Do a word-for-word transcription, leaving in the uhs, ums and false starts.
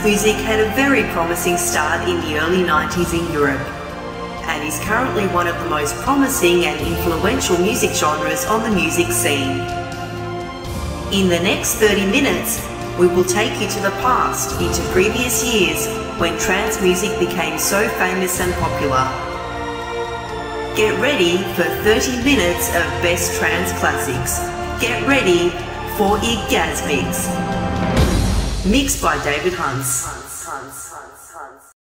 trance music had a very promising start in the early nineties in Europe, and is currently one of the most promising and influential music genres on the music scene. In the next thirty minutes, we will take you to the past, into previous years when trance music became so famous and popular. Get ready for thirty minutes of best trance classics. Get ready for Ear-GasmiX, mixed by David Hanc.